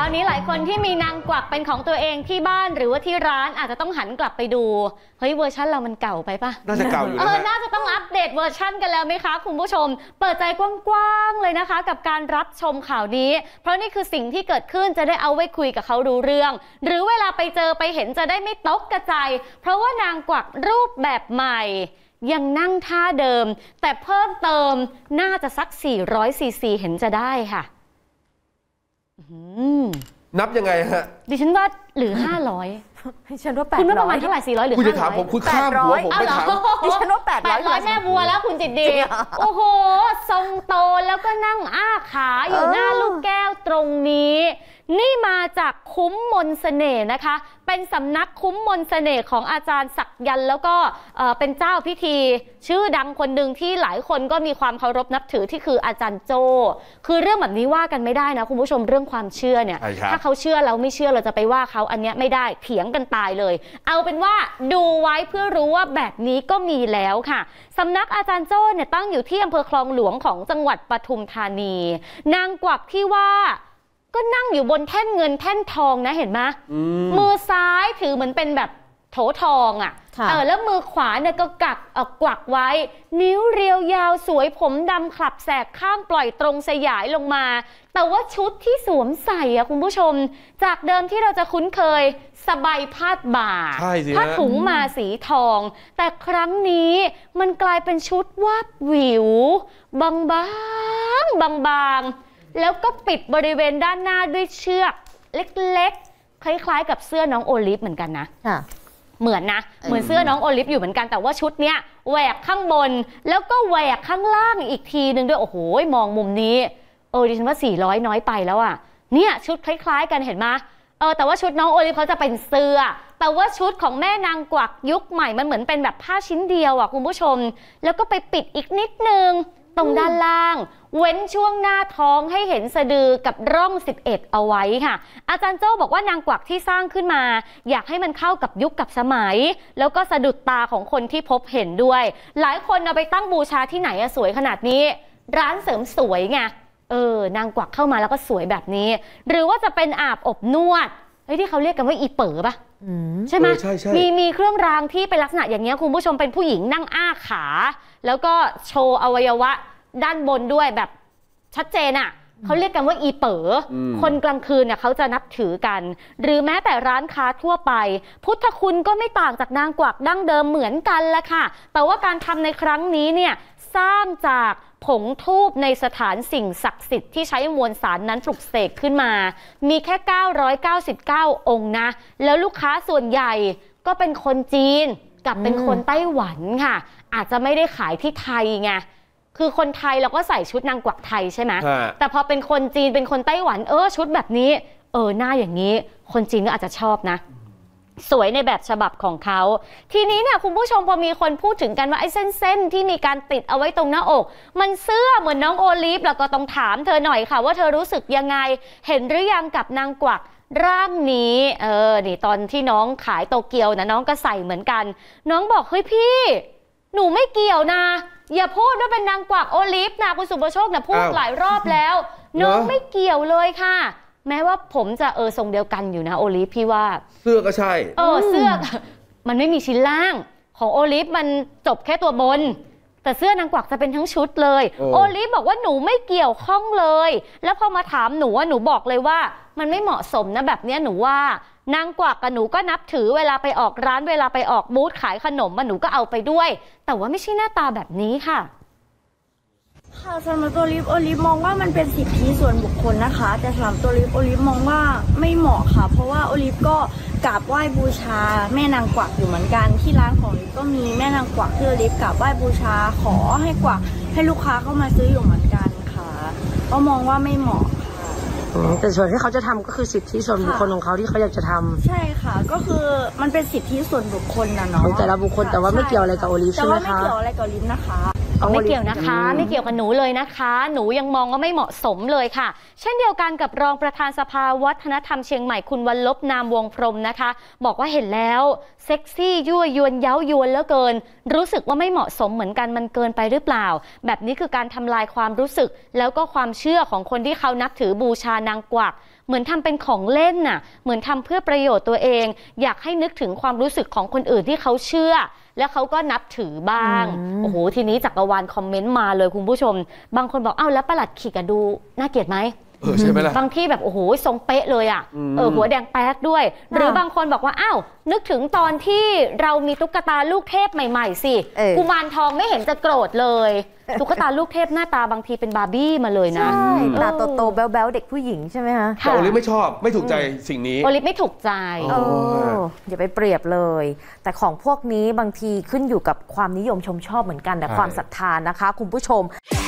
ช้านี้หลายคนที่มีนางกวักเป็นของตัวเองที่บ้านหรือว่าที่ร้านอาจจะต้องหันกลับไปดูเฮ้ยเวอร์ชันเรามันเก่าไปปะน่าจะเก่าอยู่นะน่าจะต้องอัปเดตเวอร์ชันกันแล้วไหมคะคุณผู้ชมเปิดใจกว้างๆเลยนะคะกับการรับชมข่าวนี้เพราะนี่คือสิ่งที่เกิดขึ้นจะได้เอาไว้คุยกับเขารู้เรื่องหรือเวลาไปเจอไปเห็นจะได้ไม่ตกกระจายเพราะว่านางกวักรูปแบบใหม่ยังนั่งท่าเดิมแต่เพิ่มเติมน่าจะสัก400 ซีซีเห็นจะได้ค่ะนับยังไงฮะดิฉันว่าหรือ500 ดิฉันว่า800 คุณว่าประมาณเท่าไหร่400หรือ500 คุณจะถามผมคุณข้ามหัวผมไม่ถามดิฉันว่า800 แม่บัวแล้วคุณจิตดีโอ้โหทรงโตแล้วก็นั่งอ้าขาอยู่หน้าลูกแก้วตรงนี้นี่มาจากคุ้มมนต์เสน่ห์นะคะเป็นสำนักคุ้มมนต์เสน่ห์ของอาจารย์ศักยันต์แล้วก็เป็นเจ้าพิธีชื่อดังคนหนึ่งที่หลายคนก็มีความเคารพนับถือที่คืออาจารย์โจ้คือเรื่องแบบนี้ว่ากันไม่ได้นะคุณผู้ชมเรื่องความเชื่อเนี่ยถ้าเขาเชื่อแล้วไม่เชื่อเราจะไปว่าเขาอันเนี้ยไม่ได้เถียงกันตายเลยเอาเป็นว่าดูไว้เพื่อรู้ว่าแบบนี้ก็มีแล้วค่ะสำนักอาจารย์โจ้เนี่ยตั้งอยู่ที่อำเภอคลองหลวงของจังหวัดปทุมธานีนางกวักที่ว่าก็นั่งอยู่บนแท่นเงินแท่นทองนะเห็นไหมมือซ้ายถือเหมือนเป็นแบบโถทองอ่ะแล้วมือขวาเนี่ยก็กวักไว้นิ้วเรียวยาวสวยผมดำขลับแสกข้างปล่อยตรงสยายลงมาแต่ว่าชุดที่สวมใส่อ่ะคุณผู้ชมจากเดิมที่เราจะคุ้นเคยสบายพาดบ่าผ้าถุงมาสีทองแต่ครั้งนี้มันกลายเป็นชุดวาบหวิวบางแล้วก็ปิดบริเวณด้านหน้าด้วยเชือกเล็กๆคล้ายๆกับเสื้อน้องโอลิฟเหมือนกันนะเหมือนเสื้อน้องโอลิฟอยู่เหมือนกันแต่ว่าชุดเนี้ยแหวกข้างบนแล้วก็แหวกข้างล่างอีกทีนึงด้วยโอ้โหมองมุมนี้ดิฉันว่า400น้อยไปแล้วอ่ะเนี่ยชุดคล้ายๆกันเห็นไหมแต่ว่าชุดน้องโอลิฟเขาจะเป็นเสื้อแต่ว่าชุดของแม่นางกวักยุคใหม่มันเหมือนเป็นแบบผ้าชิ้นเดียวอ่ะคุณผู้ชมแล้วก็ไปปิดอีกนิดนึงตรงด้านล่างเว้นช่วงหน้าท้องให้เห็นสะดือกับร่อง11เอาไว้ค่ะอาจารย์โจ้บอกว่านางกวักที่สร้างขึ้นมาอยากให้มันเข้ากับยุคกับสมัยแล้วก็สะดุดตาของคนที่พบเห็นด้วยหลายคนเอาไปตั้งบูชาที่ไหนสวยขนาดนี้ร้านเสริมสวยไงนางกวักเข้ามาแล้วก็สวยแบบนี้หรือว่าจะเป็นอาบอบนวดที่เขาเรียกกันว่าอีเป๋อปะใช่ไหมมีเครื่องรางที่เป็นลักษณะอย่างนี้คุณผู้ชมเป็นผู้หญิงนั่งอ้าขาแล้วก็โชว์อวัยวะด้านบนด้วยแบบชัดเจนอ่ะเขาเรียกกันว่าอีเป๋อคนกลางคืนเนี่ยเขาจะนับถือกันหรือแม้แต่ร้านค้าทั่วไปพุทธคุณก็ไม่ต่างจากนางกวักดั้งเดิมเหมือนกันละค่ะแต่ว่าการทำในครั้งนี้เนี่ยสร้างจากผงธูปในสถานสิ่งศักดิ์สิทธิ์ที่ใช้มวลสารนั้นปลุกเสกขึ้นมามีแค่999องค์นะแล้วลูกค้าส่วนใหญ่ก็เป็นคนจีนกับเป็นคนไต้หวันค่ะอาจจะไม่ได้ขายที่ไทยไงคือคนไทยเราก็ใส่ชุดนางกวักไทยใช่ไหมแต่พอเป็นคนจีนเป็นคนไต้หวันชุดแบบนี้หน้าอย่างนี้คนจีนก็อาจจะชอบนะสวยในแบบฉบับของเขาทีนี้เนี่ยคุณผู้ชมพอมีคนพูดถึงกันว่าไอ้เส้นที่มีการติดเอาไว้ตรงหน้าอกมันเสื้อเหมือนน้องโอลิฟแล้วก็ต้องถามเธอหน่อยค่ะว่าเธอรู้สึกยังไงเห็นหรือยังกับนางกวักร่างนี้นี่ตอนที่น้องขายโตเกียวนะน้องก็ใส่เหมือนกันน้องบอกเฮ้ยพี่หนูไม่เกี่ยวนะอย่าพูดว่าเป็นนางกวักโอลิฟนะคุณสุภโชคนะพูดหลายรอบแล้วน้องไม่เกี่ยวเลยค่ะแม้ว่าผมจะทรงเดียวกันอยู่นะโอลิฟพี่ว่าเสื้อก็ใช่เสื้อมันไม่มีชิ้นล่างของโอลิฟมันจบแค่ตัวบนแต่เสื้อนางกวักจะเป็นทั้งชุดเลยโอลิฟบอกว่าหนูไม่เกี่ยวข้องเลยแล้วพอมาถามหนูว่าหนูบอกเลยว่ามันไม่เหมาะสมนะแบบนี้หนูว่านางกวักกับหนูก็นับถือเวลาไปออกร้านเวลาไปออกบูธขายขนมหนูก็เอาไปด้วยแต่ว่าไม่ใช่หน้าตาแบบนี้ค่ะสำหรับตัวโอลิฟมองว่ามันเป็นสิทธิส่วนบุคคลนะคะแต่สำหรับตัวโอลิฟมองว่าไม่เหมาะค่ะเพราะว่าโอลิฟก็กราบไหว้บูชาแม่นางกวักอยู่เหมือนกันที่ร้านของโอลิฟก็มีแม่นางกวักที่โอลิฟกราบไหว้บูชาขอให้กวักให้ลูกค้าเข้ามาซื้ออยู่เหมือนกันค่ะก็มองว่าไม่เหมาะแต่ส่วนที่เขาจะทำก็คือสิทธิส่วนบุคคลของเขาที่เขาอยากจะทำใช่ค่ะก็คือมันเป็นสิทธิส่วนบุคคลนะเนาะแต่ละบุคคลแต่ว่าไม่เกี่ยวอะไรกับโอลิฟใช่ไหมคะแต่ว่าไม่เกี่ยวอะไรกับโอลิฟนะคะไม่เกี่ยวนะคะไม่เกี่ยวกับหนูเลยนะคะหนูยังมองว่าไม่เหมาะสมเลยค่ะเช่นเดียวกันกับรองประธานสภาวัฒนธรรมเชียงใหม่คุณวรลบนามวงพรหมนะคะบอกว่าเห็นแล้วเซ็กซี่ยั่วยวนเย้ายวนเหลือเกินรู้สึกว่าไม่เหมาะสมเหมือนกันมันเกินไปหรือเปล่าแบบนี้คือการทำลายความรู้สึกแล้วก็ความเชื่อของคนที่เขานับถือบูชานางกวักเหมือนทำเป็นของเล่นน่ะเหมือนทำเพื่อประโยชน์ตัวเอง อยากให้นึกถึงความรู้สึกของคนอื่นที่เขาเชื่อ แล้วเขาก็นับถือบ้างโอ้โหทีนี้จักรวาลคอมเมนต์มาเลยคุณผู้ชมบางคนบอกอ้าวแล้วประหลัดขิกดูน่าเกลียดไหมใช่ไหมล่ะบางที่แบบโอ้โหทรงเป๊ะเลยอ่ะหัวแดงแป๊ดด้วยหรือบางคนบอกว่าอ้าวนึกถึงตอนที่เรามีตุ๊กตาลูกเทพใหม่ๆสิกุมารทองไม่เห็นจะโกรธเลยตุ๊กตาลูกเทพหน้าตาบางทีเป็นบาร์บี้มาเลยนะใช่ตาโตๆแบ๊วๆเด็กผู้หญิงใช่ไหมคะแต่โอลิฟไม่ชอบไม่ถูกใจสิ่งนี้โอลิฟไม่ถูกใจอย่าไปเปรียบเลยแต่ของพวกนี้บางทีขึ้นอยู่กับความนิยมชมชอบเหมือนกันแต่ความศรัทธานะคะคุณผู้ชม